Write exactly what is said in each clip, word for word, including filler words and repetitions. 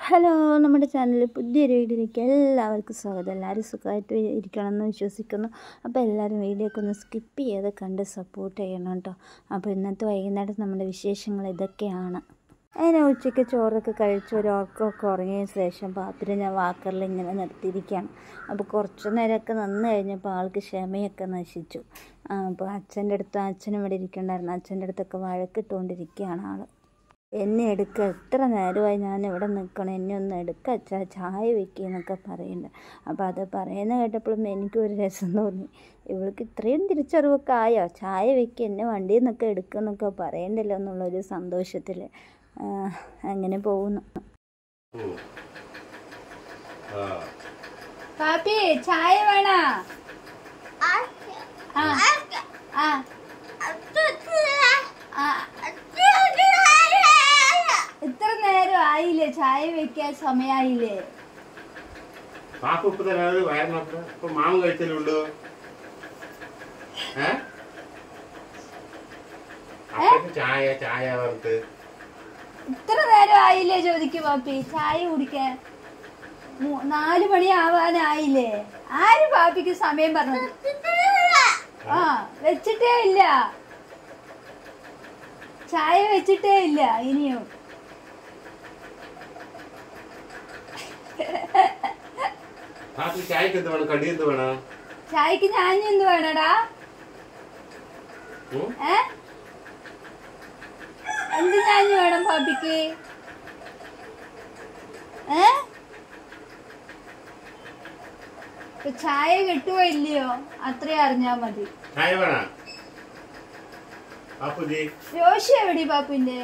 Hello, നമ്മുടെ ചാനലിൽ പുതിയൊരു വീഡിയോയിലേക്ക് എല്ലാവർക്കും സ്വാഗതം. എല്ലാവരും സുഖമായിട്ട് ഇരിക്കണമെന്ന് വിശ്വസിക്കുന്നു. അപ്പോൾ എല്ലാവരും വീഡിയോയൊക്കെ ഒന്ന് സ്കിപ്പ് ചെയ്ത് കണ്ട് സപ്പോർട്ട് ചെയ്യണം കേട്ടോ. അപ്പോൾ ഇന്നത്തെ വൈകുന്നേരം നമ്മുടെ വിശേഷങ്ങൾ ഇതൊക്കെയാണ്. അതിന് ഉച്ചയ്ക്ക് ചോറൊക്കെ കഴിച്ച് ഒരു ഉറക്കമൊക്കെ ഉറങ്ങിയ ശേഷം പാപ്പിനെ ഞാൻ വാക്കറിൽ ഇങ്ങനെ നിർത്തിയിരിക്കുകയാണ്. അപ്പോൾ കുറച്ച് നേരമൊക്കെ നിന്ന് കഴിഞ്ഞപ്പോൾ ആൾക്ക് ക്ഷമയൊക്കെ നശിച്ചു. അപ്പോൾ അച്ഛൻ്റെ അടുത്ത് അച്ഛനും ഇവിടെ ഇരിക്കണ്ടായിരുന്നു. അച്ഛൻ്റെ അടുത്തൊക്കെ വഴക്കിട്ടുകൊണ്ടിരിക്കുകയാണ് ആൾ. എന്നെ എടുക്കുക, എത്ര നേരമായി ഞാൻ ഇവിടെ നിൽക്കണം, എന്നെ ഒന്ന് എടുക്കുക അച്ഛാ, ചായ വെക്കുക എന്നൊക്കെ പറയുന്നുണ്ട്. അപ്പോൾ അത് പറയുന്നത് കേട്ടപ്പോഴും എനിക്കൊരു രസം തോന്നി. ഇവൾക്ക് ഇത്രയും തിരിച്ചറിവൊക്കെ ആയോ, ചായ വെക്കുക, എന്നെ വണ്ടിയിൽ നിന്നൊക്കെ എടുക്കുക എന്നൊക്കെ പറയണ്ടല്ലോ എന്നുള്ളൊരു സന്തോഷത്തിൽ അങ്ങനെ പോകുന്നു. പാപ്പി ചായ വേണോ? ഇത്ര നേരം ആയില്ലേ, ചായ വെക്കാൻ സമയായില്ലേ? മാമൻ കഴിച്ചല്ലുള്ളൂ. ചായ ചായ വറുത്ത് ഇത്ര നേരം ആയില്ലേ ചോദിക്കൂ പാപ്പി, ചായ കുടിക്കാൻ. നാലു മണി ആവാനായില്ലേ? ആര് പാപ്പിക്ക് സമയം പറഞ്ഞത്? ആ വെച്ചിട്ടേ ഇല്ല, ചായ വെച്ചിട്ടേ ഇല്ല ഇനിയും. ചായക്ക് എന്ത് വേണം, കടി എന്ത് വേണം? ചായക്ക് ഞാൻ എന്ത് വേണടാ? ഏ എന്ത് ഞാൻ വേണം പാപ്പിക്ക്? ഏ ചായ കിട്ടുവോ ഇല്ലയോ അത്രേ അറിഞ്ഞാ മതി. ചായ വേണ? രോഷി എവിടെ പാപ്പിന്റെ?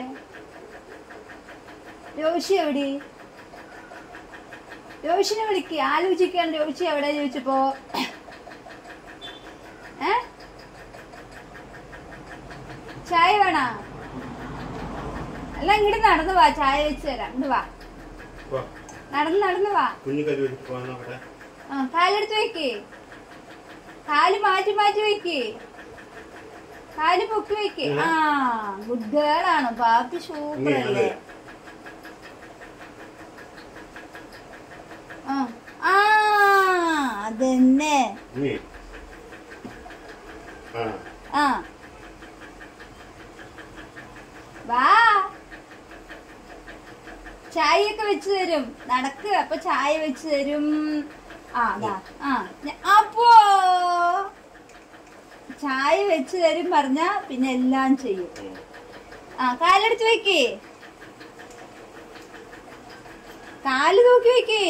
രോഷി എവിടെ? രോഷിനെ വിളിക്ക്, ആലോചിക്കാണ്. രോഷി എവിടെ ചോദിച്ചപ്പോ ഏ ചായ വേണ? അല്ല ഇങ്ങോട്ട് നടന്നു വാ, ചായ വെച്ച് തരാം. ഇങ്ങോട്ട് വാ, നടന്ന് നടന്നു വാ. ആ കാലെടുത്ത് വെക്ക്, കാല് മാറ്റി മാറ്റി വെക്ക്, കാല് പൊക്കി വെക്ക്. ആ ഗുഡ് ഗേൾ ആണ് പാപ്പി, സൂപ്പർ അല്ലേ? ആ അതന്നെ. ആ വാ, ചായയൊക്കെ വെച്ച് തരും. നടക്ക്, അപ്പൊ ചായ വെച്ച് തരും. ആ ആ അപ്പോ ചായ വെച്ച് തരും പറഞ്ഞ പിന്നെ എല്ലാം ചെയ്യും. ആ കാലെടുത്ത് വെക്കേ, കാല് തൂക്കി വെക്കേ.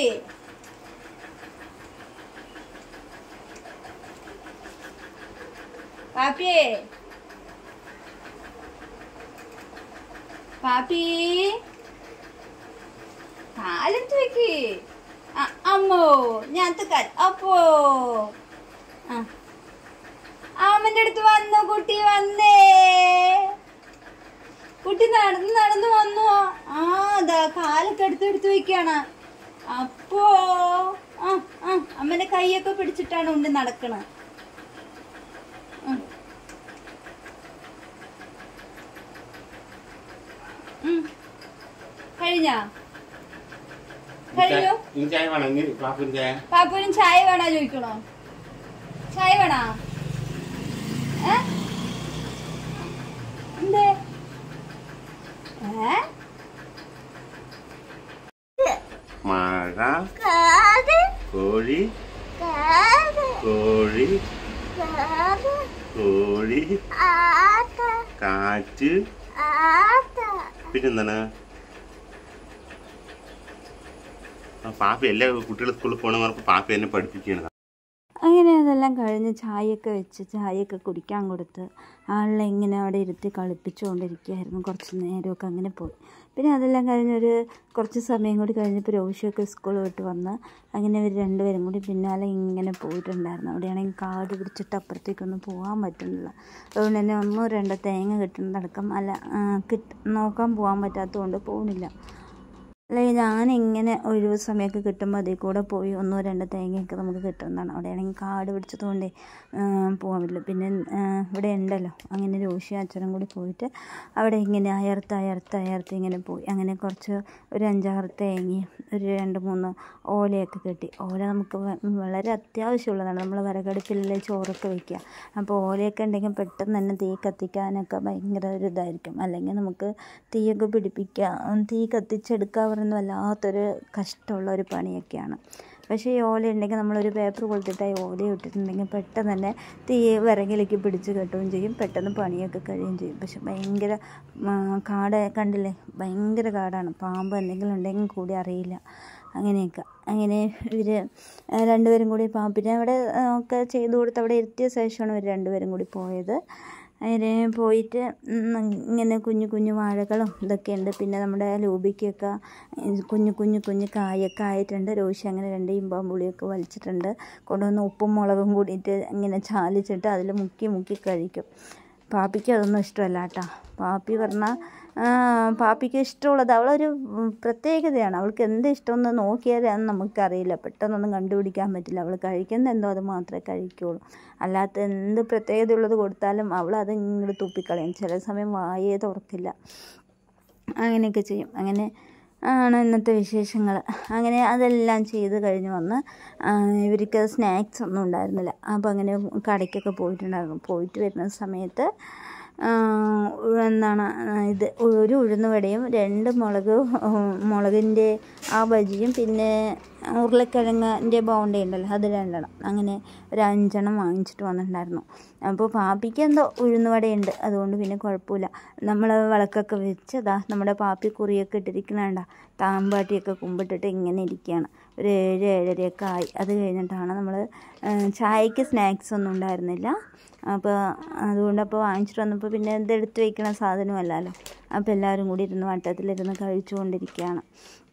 പാപ്പിയേ, പാപ്പി കാലെടുത്ത് വെക്കേ. അമ്മോ ഞാൻ കാൽ. അപ്പോ ആ അമ്മന്റെ അടുത്ത് വന്നോ കുട്ടി? വന്നേ കുട്ടി, നടന്ന് നടന്ന് വന്നോ? ആ അതാ കാലൊക്കെ എടുത്ത് എടുത്ത് വെക്കാണ്. അപ്പോ ആ ആ അമ്മന്റെ കൈയൊക്കെ പിടിച്ചിട്ടാണ് ഉണ്ട് നടക്കണ. കഴിഞ്ഞാ കഴിഞ്ഞു. പാപ്പുവിനും ചായ വേണോ ചോദിക്കണോ? ചായ വേണോ? എന്തേ മഴ, കോഴി, കോഴി, കോഴി, കാറ്റ്, പിന്നെന്താണ്? പാപ്പി എല്ലാ കുട്ടികൾ സ്കൂളിൽ പോകണമെന്ന് പറഞ്ഞപ്പോൾ പാപ്പി എന്നെ പഠിപ്പിക്കുകയാണ്. അങ്ങനെ അതെല്ലാം കഴിഞ്ഞ് ചായയൊക്കെ വെച്ച് ചായയൊക്കെ കുടിക്കാൻ കൊടുത്ത് ആളെ ഇങ്ങനെ അവിടെ ഇരുത്തി കളിപ്പിച്ചുകൊണ്ടിരിക്കുകയായിരുന്നു. കുറച്ച് നേരമൊക്കെ അങ്ങനെ പോയി. പിന്നെ അതെല്ലാം കഴിഞ്ഞൊരു കുറച്ച് സമയം കൂടി കഴിഞ്ഞപ്പോൾ രോഷിയൊക്കെ സ്കൂൾ വിട്ട് വന്ന് അങ്ങനെ ഇവർ രണ്ടുപേരും കൂടി പിന്നാലെ ഇങ്ങനെ പോയിട്ടുണ്ടായിരുന്നു. അവിടെയാണെങ്കിൽ കാട് പിടിച്ചിട്ട് അപ്പുറത്തേക്കൊന്നും പോകാൻ പറ്റുന്നില്ല. അതുകൊണ്ട് തന്നെ ഒന്നോ രണ്ടോ തേങ്ങ കിട്ടുന്നതടക്കം അല്ല കിട്ട് നോക്കാൻ പോകാൻ പറ്റാത്തതുകൊണ്ട് പോകുന്നില്ല. അല്ലെങ്കിൽ ഞാനിങ്ങനെ ഒഴിവ് സമയമൊക്കെ കിട്ടുമ്പോൾ അതിൽ കൂടെ പോയി ഒന്നോ രണ്ടോ തേങ്ങയൊക്കെ നമുക്ക് കിട്ടുന്നതാണ്. അവിടെയാണെങ്കിൽ കാട് പിടിച്ചതുകൊണ്ട് പോകാൻ പറ്റില്ല. പിന്നെ ഇവിടെ ഉണ്ടല്ലോ, അങ്ങനെ രോഷിയും അച്ഛനും കൂടി പോയിട്ട് അവിടെ ഇങ്ങനെ അയർത്ത് അയർത്ത് അയർത്ത് ഇങ്ങനെ പോയി. അങ്ങനെ കുറച്ച് ഒരു അഞ്ചാറ് തേങ്ങയും ഒരു രണ്ട് മൂന്ന് ഓലയൊക്കെ കിട്ടി. ഓല നമുക്ക് വളരെ അത്യാവശ്യമുള്ളതാണ്. നമ്മൾ വിറകടുപ്പിലല്ലേ ചോറൊക്കെ വയ്ക്കുക. അപ്പോൾ ഓലയൊക്കെ ഉണ്ടെങ്കിൽ പെട്ടെന്ന് തന്നെ തീ കത്തിക്കാനൊക്കെ ഭയങ്കര ഒരു ഇതായിരിക്കും. അല്ലെങ്കിൽ നമുക്ക് തീയൊക്കെ പിടിപ്പിക്കുക, തീ കത്തിച്ചെടുക്കുക പറയുന്നത് വല്ലാത്തൊരു കഷ്ടമുള്ള ഒരു പണിയൊക്കെയാണ്. പക്ഷേ ഈ ഓല ഉണ്ടെങ്കിൽ നമ്മളൊരു പേപ്പർ കൊളുത്തിട്ടായി ഓല ഇട്ടിട്ടുണ്ടെങ്കിൽ പെട്ടെന്ന് തന്നെ തീ വിറകിലേക്ക് പിടിച്ച് കെട്ടുകയും ചെയ്യും, പെട്ടെന്ന് പണിയൊക്കെ കഴിയുകയും ചെയ്യും. പക്ഷെ ഭയങ്കര കാട് കണ്ടില്ലേ, ഭയങ്കര കാടാണ്. പാമ്പ് എന്തെങ്കിലും ഉണ്ടെങ്കിൽ കൂടി അറിയില്ല. അങ്ങനെയൊക്കെ അങ്ങനെ ഇവർ രണ്ടുപേരും കൂടി പാമ്പിനെ അവിടെ ഒക്കെ ചെയ്തു കൊടുത്ത് അവിടെ എത്തിയ ശേഷമാണ് ഇവർ രണ്ടുപേരും കൂടി പോയത്. അങ്ങനെ പോയിട്ട് ഇങ്ങനെ കുഞ്ഞു കുഞ്ഞു വാഴകളും ഇതൊക്കെ ഉണ്ട്. പിന്നെ നമ്മുടെ ലൂബിക്കൊക്കെ കുഞ്ഞു കുഞ്ഞു കുഞ്ഞു കായൊക്കെ ആയിട്ടുണ്ട്. രോഷി അങ്ങനെ രണ്ട് ഇമ്പം പുളിയൊക്കെ വലിച്ചിട്ടുണ്ട്. കൊണ്ടുവന്ന് ഉപ്പും മുളകും കൂടിയിട്ട് ഇങ്ങനെ ചാലിച്ചിട്ട് അതിൽ മുക്കി മുക്കി കഴിക്കും. പാപ്പിക്ക് അതൊന്നും ഇഷ്ടമല്ല കേട്ടോ. പാപ്പി പറഞ്ഞാൽ പാപ്പിക്ക് ഇഷ്ടമുള്ളത് അവളൊരു പ്രത്യേകതയാണ്. അവൾക്ക് എന്ത് ഇഷ്ടമെന്ന് നോക്കിയാലും നമുക്കറിയില്ല, പെട്ടെന്നൊന്നും കണ്ടുപിടിക്കാൻ പറ്റില്ല. അവൾ കഴിക്കുന്ന എന്തോ അത് മാത്രമേ കഴിക്കുകയുള്ളൂ. അല്ലാത്ത എന്ത് പ്രത്യേകതയുള്ളത് കൊടുത്താലും അവൾ അത് ഇങ്ങോട്ട് തുപ്പിക്കളയും. ചില സമയം വായേ തുറക്കില്ല. അങ്ങനെയൊക്കെ ചെയ്യും. അങ്ങനെ ആണ് ഇന്നത്തെ വിശേഷങ്ങൾ. അങ്ങനെ അതെല്ലാം ചെയ്ത് കഴിഞ്ഞ് വന്ന് ഇവർക്ക് സ്നാക്സ് ഒന്നും ഉണ്ടായിരുന്നില്ല. അപ്പോൾ അങ്ങനെ കടയ്ക്കൊക്കെ പോയിട്ടുണ്ടായിരുന്നു. പോയിട്ട് വരുന്ന സമയത്ത് എന്താണ് ഇത് ഒരു ഉഴുന്ന് വടയും രണ്ട് മുളക് മുളകിൻ്റെ ആ ബജിയും പിന്നെ ഉരുളക്കിഴങ്ങിൻ്റെ ബോണ്ട ഉണ്ടല്ലോ അത് രണ്ടെണ്ണം, അങ്ങനെ ഒരു അഞ്ചെണ്ണം വാങ്ങിച്ചിട്ട് വന്നിട്ടുണ്ടായിരുന്നു. അപ്പോൾ പാപ്പിക്ക് എന്തോ ഉഴുന്ന് വടയുണ്ട്, അതുകൊണ്ട് പിന്നെ കുഴപ്പമില്ല. നമ്മൾ വിളക്കൊക്കെ വെച്ച് അതാ നമ്മുടെ പാപ്പി കുറിയൊക്കെ ഇട്ടിരിക്കണണ്ട, താമ്പാട്ടിയൊക്കെ കുമ്പിട്ടിട്ട് ഇങ്ങനെ ഇരിക്കുകയാണ്. ഒരു ഏഴ് ഏഴരയൊക്കെ ആയി. അത് കഴിഞ്ഞിട്ടാണ് നമ്മൾ ചായക്ക് സ്നാക്സ് ഒന്നും ഉണ്ടായിരുന്നില്ല. അപ്പോൾ അതുകൊണ്ടപ്പോൾ വാങ്ങിച്ചിട്ട് വന്നപ്പോൾ പിന്നെ ഇതെടുത്ത് വയ്ക്കണ സാധനമല്ലല്ലോ. അപ്പോൾ എല്ലാവരും കൂടി ഇരുന്ന് വട്ടത്തിലിരുന്ന് കഴിച്ചു കൊണ്ടിരിക്കുകയാണ്.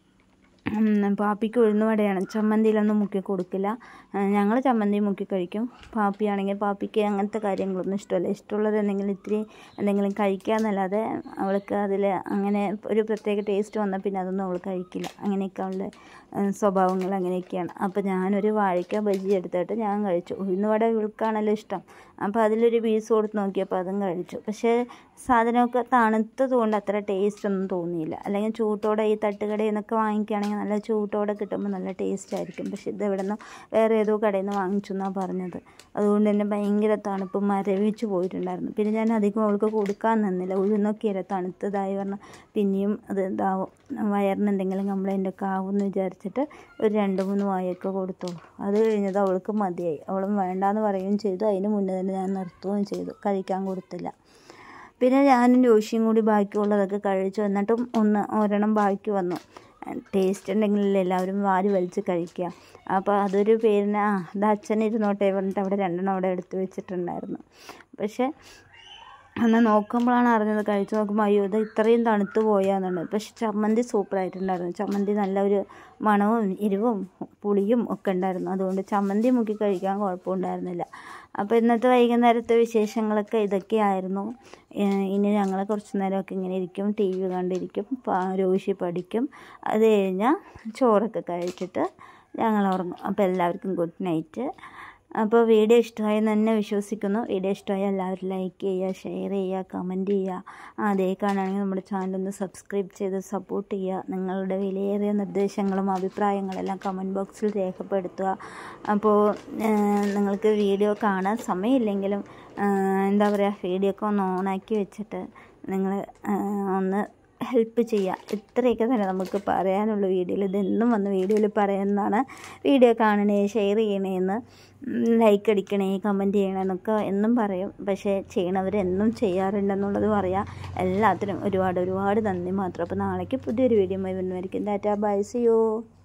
പാപ്പിക്ക് ഉഴുന്ന് വടയാണ്, ചമ്മന്തിയിലൊന്നും മുക്കി കൊടുക്കില്ല. ഞങ്ങൾ ചമ്മന്തി മുക്കി കഴിക്കും. പാപ്പിയാണെങ്കിൽ പാപ്പിക്ക് അങ്ങനത്തെ കാര്യങ്ങളൊന്നും ഇഷ്ടമല്ല. ഇഷ്ടമുള്ളത് എന്തെങ്കിലും ഇത്തിരി എന്തെങ്കിലും കഴിക്കാമെന്നല്ലാതെ അവൾക്ക് അതിൽ അങ്ങനെ ഒരു പ്രത്യേക ടേസ്റ്റ് വന്നാൽ പിന്നെ അതൊന്നും അവൾ കഴിക്കില്ല. അങ്ങനെയൊക്കെ അവളുടെ സ്വഭാവങ്ങൾ അങ്ങനെയൊക്കെയാണ്. അപ്പോൾ ഞാനൊരു വാഴയ്ക്ക ബജി എടുത്തിട്ട് ഞാൻ കഴിച്ചു. ഉഴുന്ന് വട ഇവൾക്കാണല്ലോ ഇഷ്ടം. അപ്പോൾ അതിലൊരു പീസ് കൊടുത്ത് നോക്കിയപ്പോൾ അതും കഴിച്ചു. പക്ഷേ സാധനമൊക്കെ തണുത്തത് കൊണ്ട് അത്ര ടേസ്റ്റ് ഒന്നും തോന്നിയില്ല. അല്ലെങ്കിൽ ചൂട്ടോടെ ഈ തട്ടുകടയിൽ നിന്നൊക്കെ വാങ്ങിക്കുകയാണെങ്കിൽ നല്ല ചൂട്ടോടെ കിട്ടുമ്പോൾ നല്ല ടേസ്റ്റ് ആയിരിക്കും. പക്ഷേ ഇത് ഇവിടെ നിന്ന് വേറെ ഏതോ കടയിൽ നിന്ന് വാങ്ങിച്ചു എന്നാണ് പറഞ്ഞത്. അതുകൊണ്ട് തന്നെ ഭയങ്കര തണുപ്പ് മരവിച്ച് പോയിട്ടുണ്ടായിരുന്നു. പിന്നെ ഞാൻ അധികം അവൾക്ക് കൊടുക്കാൻ നിന്നില്ല. ഉഴുന്നൊക്കെയല്ല തണുത്തതായി പറഞ്ഞാൽ പിന്നെയും അത് ഇതാവും, വയറിന് എന്തെങ്കിലും കംപ്ലൈൻ്റ് ഒക്കെ ആവുമെന്ന് വിചാരിച്ചിട്ട് ഒരു രണ്ട് മൂന്ന് വായൊക്കെ കൊടുത്തോളൂ. അത് കഴിഞ്ഞത് അവൾക്ക് മതിയായി. അവളും വേണ്ടാന്ന് പറയുകയും ചെയ്തു. അതിന് മുന്നേ തന്നെ ഞാൻ നിർത്തുകയും ചെയ്തു, കഴിക്കാൻ കൊടുത്തില്ല. പിന്നെ ഞാനും രോഷിയും കൂടി ബാക്കിയുള്ളതൊക്കെ കഴിച്ചു. എന്നിട്ടും ഒന്ന് ഒരെണ്ണം ബാക്കി വന്നു. ടേസ്റ്റ് ഉണ്ടെങ്കിലല്ലേ എല്ലാവരും വാരി വലിച്ച് കഴിക്കുക. അപ്പോൾ അതൊരു പേരിന് ആ അത് അച്ഛൻ ഇരുന്നോട്ടെ പറഞ്ഞിട്ട് അവിടെ രണ്ടെണ്ണം അവിടെ എടുത്ത് വെച്ചിട്ടുണ്ടായിരുന്നു. പക്ഷേ എന്നാൽ നോക്കുമ്പോഴാണ് അറിഞ്ഞത്, കഴിച്ച് നോക്കുമ്പോൾ അയ്യോ ഇത് ഇത്രയും തണുത്ത് പോയാന്നുള്ളത്. പക്ഷെ ചമ്മന്തി സൂപ്പറായിട്ടുണ്ടായിരുന്നു. ചമ്മന്തി നല്ലൊരു മണവും എരിവും പുളിയും ഒക്കെ ഉണ്ടായിരുന്നു. അതുകൊണ്ട് ചമ്മന്തി മുക്കി കഴിക്കാൻ കുഴപ്പമുണ്ടായിരുന്നില്ല. അപ്പോൾ ഇന്നത്തെ വൈകുന്നേരത്തെ വിശേഷങ്ങളൊക്കെ ഇതൊക്കെയായിരുന്നു. ഇനി ഞങ്ങൾ കുറച്ച് നേരമൊക്കെ ഇങ്ങനെ ഇരിക്കും, ടി വി കണ്ടിരിക്കും, രോഷി പഠിക്കും. അത് കഴിഞ്ഞാൽ ചോറൊക്കെ കഴിച്ചിട്ട് ഞങ്ങൾ ഉറങ്ങും. അപ്പോൾ എല്ലാവർക്കും ഗുഡ് നൈറ്റ്. അപ്പോൾ വീഡിയോ ഇഷ്ടമായെന്ന് തന്നെ വിശ്വസിക്കുന്നു. വീഡിയോ ഇഷ്ടമായ എല്ലാവരും ലൈക്ക് ചെയ്യുക, ഷെയർ ചെയ്യുക, കമൻറ്റ് ചെയ്യുക. അതേ കാണുകയാണെങ്കിൽ നമ്മുടെ ചാനലൊന്ന് സബ്സ്ക്രൈബ് ചെയ്ത് സപ്പോർട്ട് ചെയ്യുക. നിങ്ങളുടെ വിലയേറിയ നിർദ്ദേശങ്ങളും അഭിപ്രായങ്ങളെല്ലാം കമൻറ്റ് ബോക്സിൽ രേഖപ്പെടുത്തുക. അപ്പോൾ നിങ്ങൾക്ക് വീഡിയോ കാണാൻ സമയമില്ലെങ്കിലും എന്താ പറയുക, വീഡിയോ ഒക്കെ ഒന്ന് ഓണാക്കി വെച്ചിട്ട് നിങ്ങൾ ഒന്ന് ഹെൽപ്പ് ചെയ്യുക. ഇത്രയൊക്കെ തന്നെ നമുക്ക് പറയാനുള്ള വീഡിയോയിൽ. ഇതെന്നും വന്ന് വീഡിയോയിൽ പറയുന്നതാണ്. വീഡിയോ കാണണേ, ഷെയർ ചെയ്യണേന്ന്, ലൈക്ക് അടിക്കണേ, കമൻറ്റ് ചെയ്യണമെന്നൊക്കെ എന്നും പറയും. പക്ഷേ ചെയ്യണവരെന്നും ചെയ്യാറുണ്ടെന്നുള്ളത് പറയാം. എല്ലാത്തിനും ഒരുപാട് ഒരുപാട് നന്ദി മാത്രം. അപ്പോൾ നാളേക്ക് പുതിയൊരു വീഡിയോ വരുന്നതായിരിക്കും. Tata bye, see U.